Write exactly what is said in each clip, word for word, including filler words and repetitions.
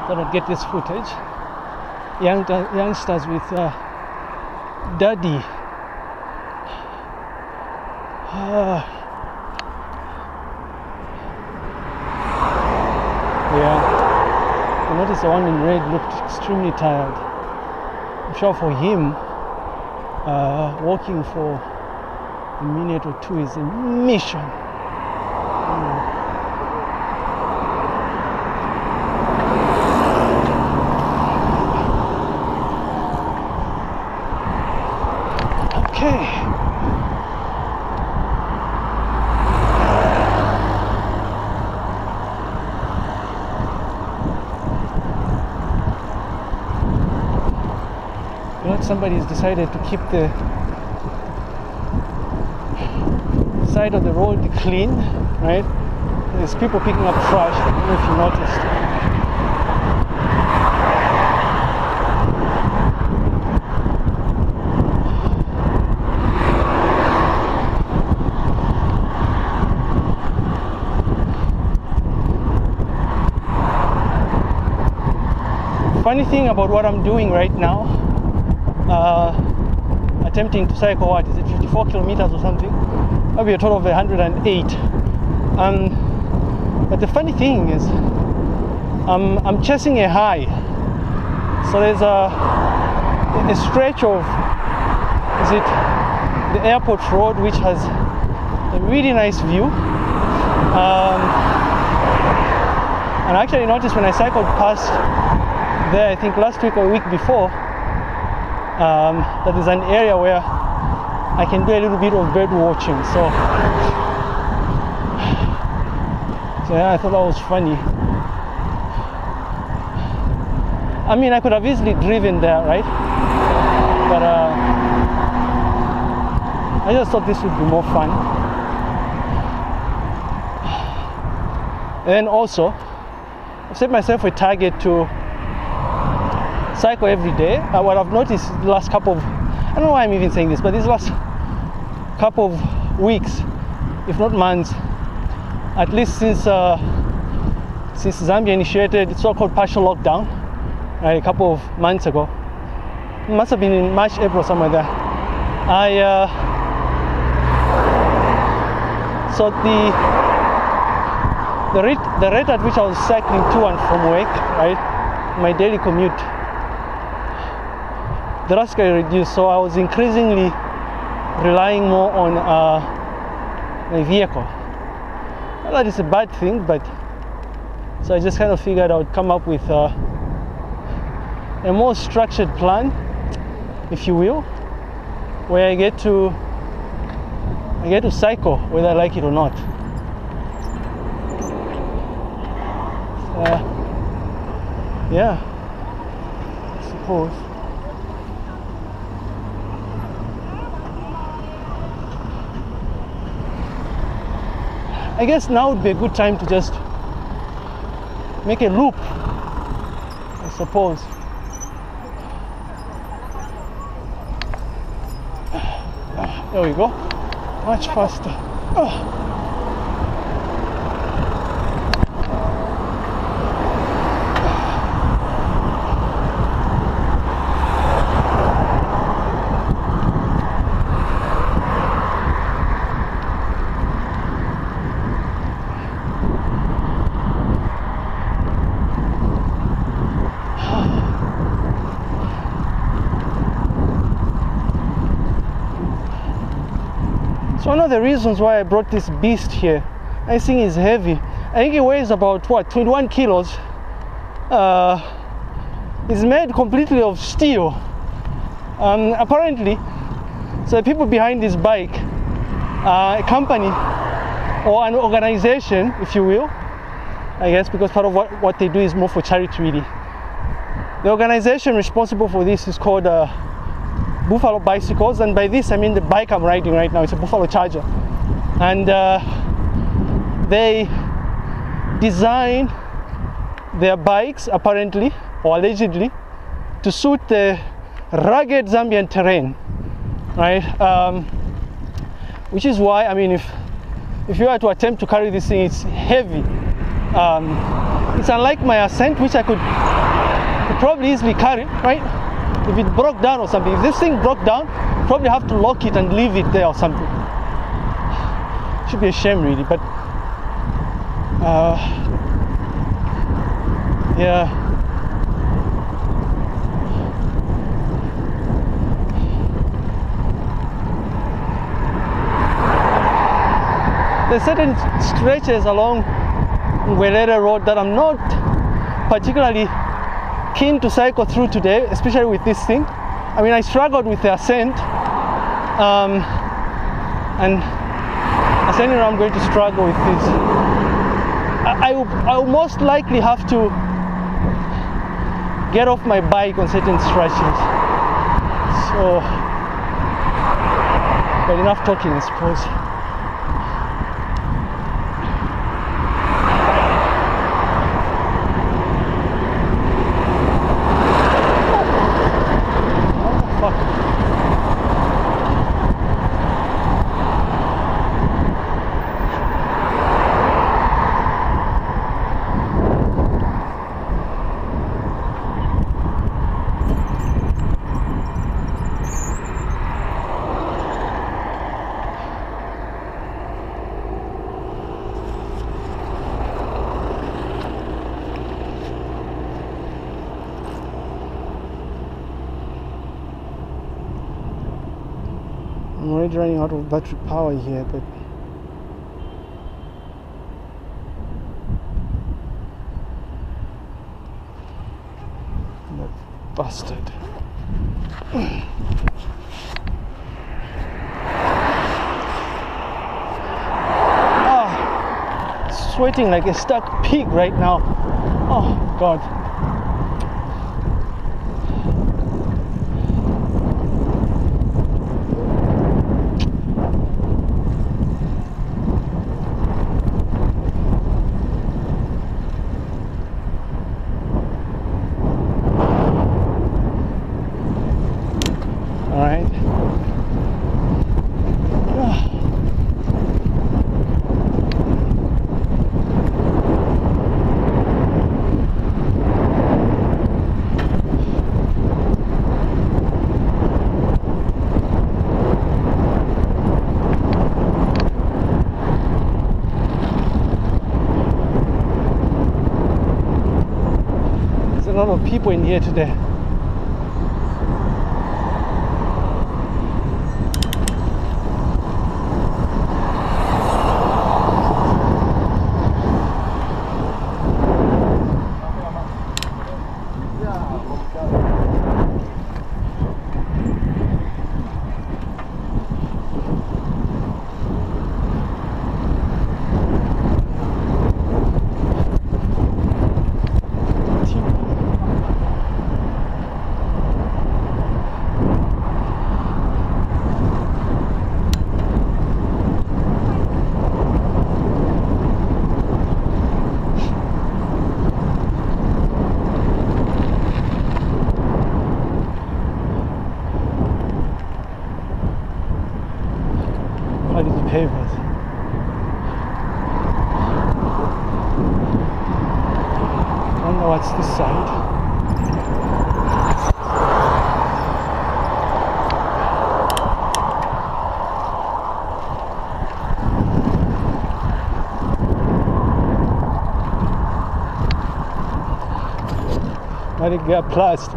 Thought I'd get this footage. Young, youngsters with uh, daddy. Uh, yeah, I noticed the one in red looked extremely tired. I'm sure for him, uh, walking for a minute or two is a mission. Mm. Okay. Somebody's decided to keep the side of the road clean, right? There's people picking up trash. I don't know if you noticed. Funny thing about what I'm doing right now, Uh, attempting to cycle, what is it, fifty-four kilometers or something, maybe a total of one hundred eight. Um, but the funny thing is, um, I'm chasing a high. So there's a, a stretch of, is it the airport road, which has a really nice view. Um, and I actually noticed when I cycled past there, I think last week or a week before, Um, that is an area where I can do a little bit of bird watching. So, so yeah, I thought that was funny. I mean, I could have easily driven there, right? But uh, I just thought this would be more fun. And then also, I've set myself a target to cycle every day. Uh, what I've noticed the last couple of, I don't know why I'm even saying this, but these last couple of weeks, if not months, at least since uh, since Zambia initiated so-called partial lockdown, right, a couple of months ago, it must have been in March, April, somewhere there. I uh, so the the rate the rate at which I was cycling to and from work, right, my daily commute, drastically reduced. So I was increasingly relying more on uh, my vehicle. Not that it's a bad thing, but so I just kind of figured I would come up with uh, a more structured plan, if you will, where I get to I get to cycle whether I like it or not. Uh, yeah, I suppose. I guess now would be a good time to just make a loop, I suppose. There we go, much faster. Oh. One of the reasons why I brought this beast here, I think is heavy. I think it weighs about what, twenty-one kilos. Uh, it's made completely of steel. Um, apparently, so the people behind this bike, uh, a company or an organization, if you will, I guess, because part of what, what they do is more for charity really. The organization responsible for this is called uh, Buffalo Bicycles, and by this I mean the bike I'm riding right now. It's a Buffalo Charger, and uh, they design their bikes apparently or allegedly to suit the rugged Zambian terrain, right? Um, which is why, I mean, if if you were to attempt to carry this thing, it's heavy, Um, it's unlike my ascent, which I could, could probably easily carry, right? If it broke down or something, if this thing broke down, probably have to lock it and leave it there or something. Should be a shame, really, but uh, yeah. There's certain stretches along Ngwerere Road that I'm not particularly keen to cycle through today, especially with this thing. I mean, I struggled with the ascent, um, and ascending I'm going to struggle with this. I, I, will, I will most likely have to get off my bike on certain stretches. So, but enough talking, I suppose. I'm already running out of battery power here, but that bastard. Ah, sweating like a stuck pig right now. Oh God. A lot of people in here today. Pavers. I don't know what's this side. Let it get plastic.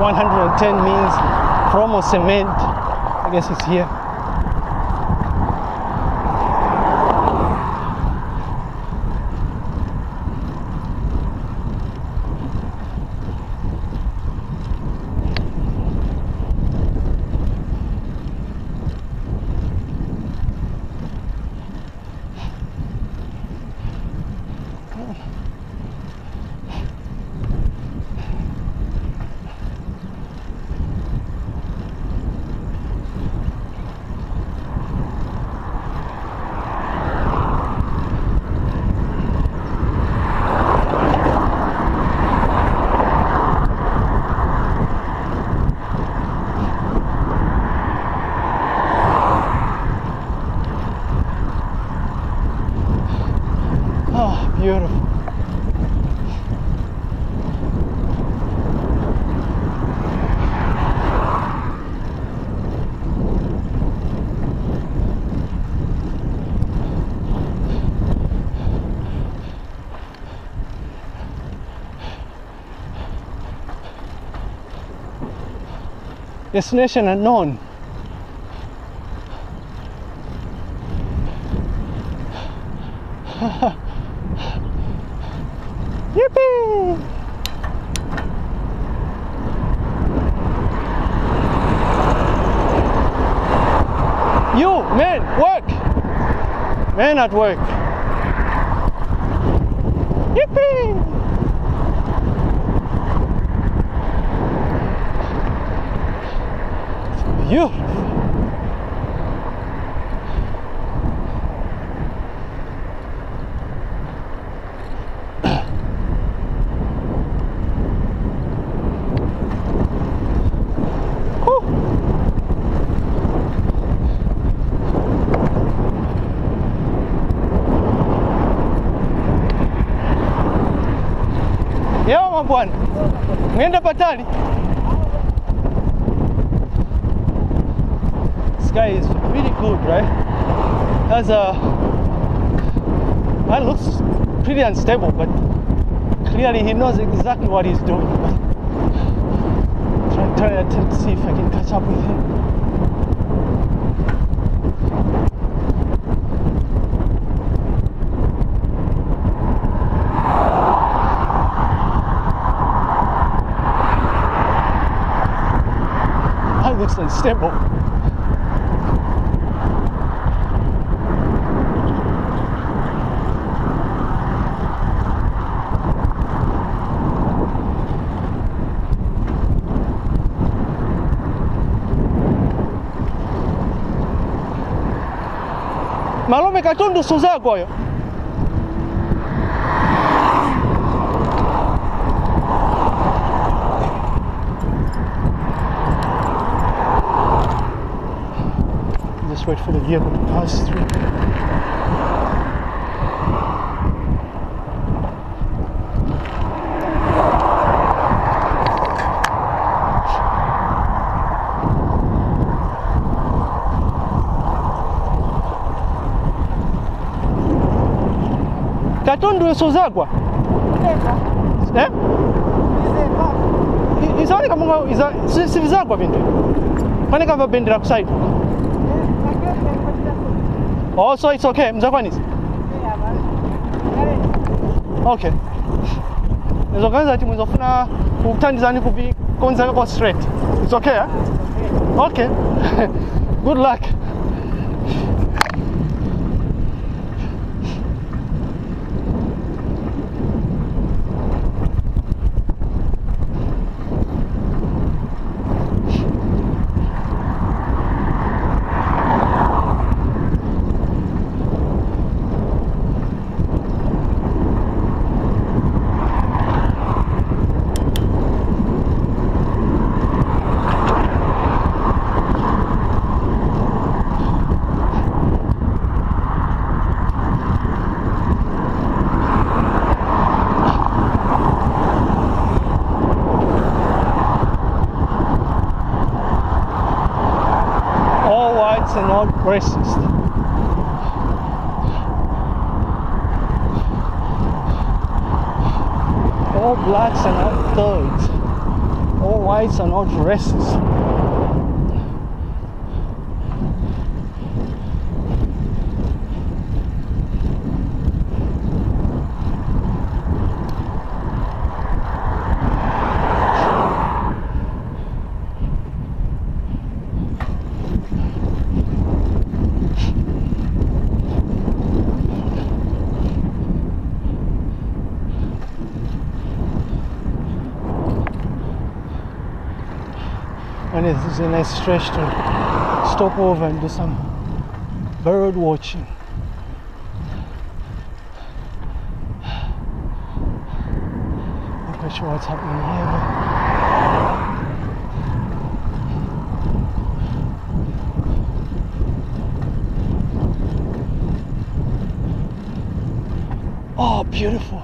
one hundred ten means promo cement. I guess it's here. Beautiful. Destination unknown. Yippee! You, man, work! Man at work. Yippee! It's beautiful. Yawa bwana, umeenda Patali? This guy is really good, right? Has a man looks pretty unstable, but clearly he knows exactly what he's doing. Try, try to attempt to see if I can catch up with him. Looks unstable. Malome katundu suzako oyo. Just wait for the vehicle to pass through. Katundu usuzagwa. Eh? Izani kama iza sivizagwa bintu. Kwani kama bendera kusaidia. Oh, so it's okay. Mzakwanis? Okay. Nizokaniza ati mwizofuna kutandizani kubi konza kwa straight. It's okay, eh? Okay. Good luck. And not racist. All blacks and not thugs. All whites are not racist. And it's a nice stretch to stop over and do some bird watching. Not quite sure what's happening here, but oh, beautiful.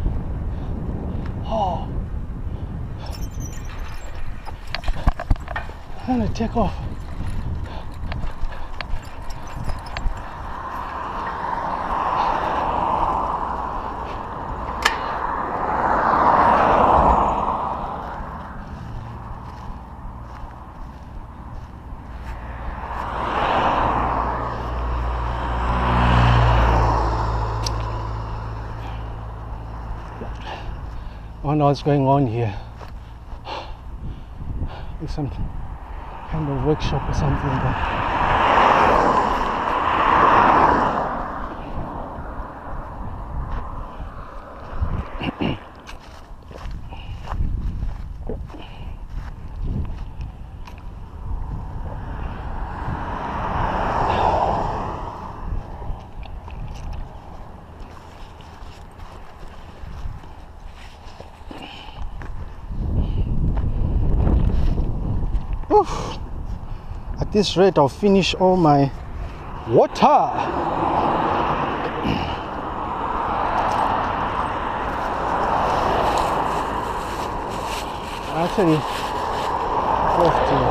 Oh, I'm gonna take off. I wonder what's going on here. It's some kind of workshop or something. But oof. At this rate, I'll finish all my water. Actually, have to.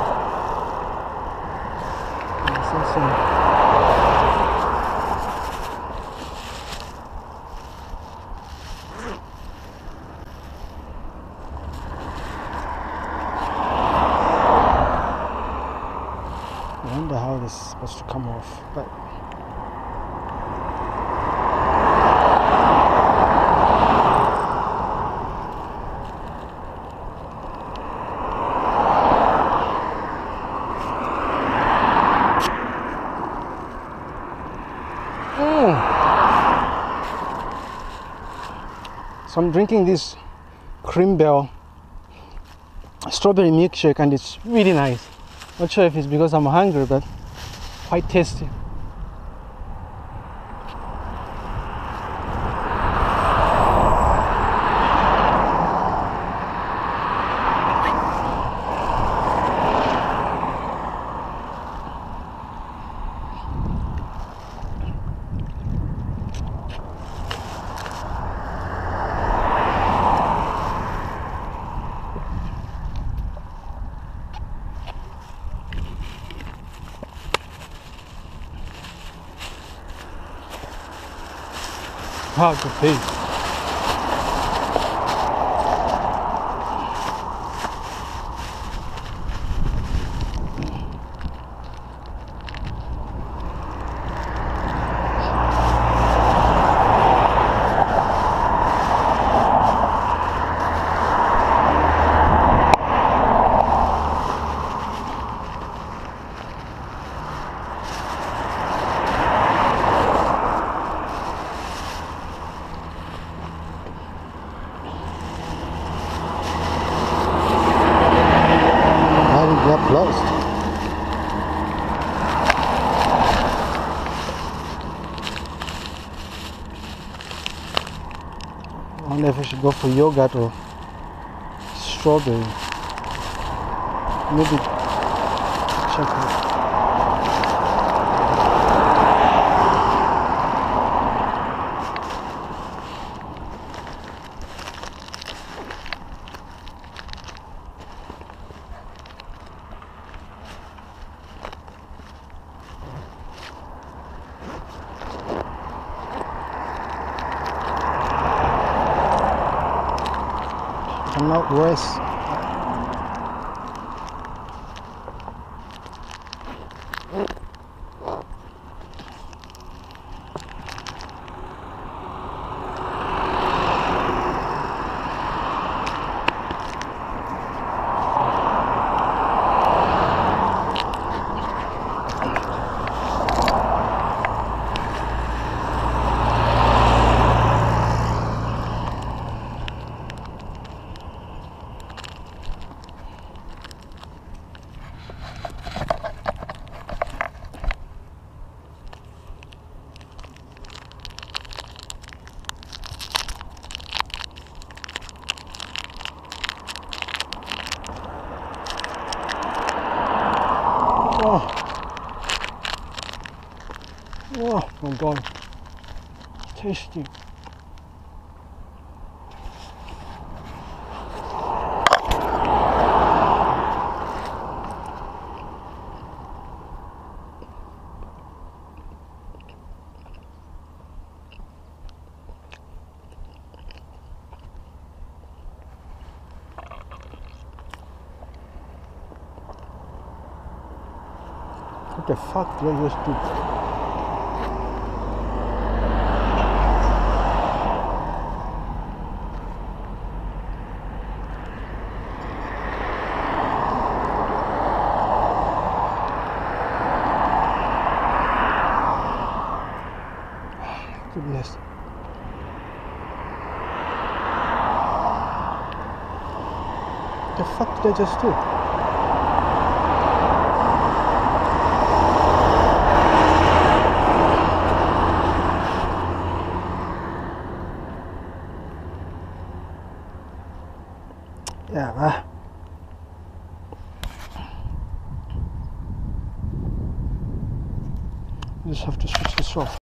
I wonder how this is supposed to come off, but mm. So I'm drinking this Cream Bell strawberry milkshake and it's really nice. Not sure if it's because I'm hungry, but quite tasty. Hard to pay. Lost. I wonder if I should go for yogurt or strawberry. Maybe chocolate. I'm not worse. my god. Tasty. What the fuck did I just do? Goodness. What the fuck did I just do? Yeah, man. I just have to switch this off.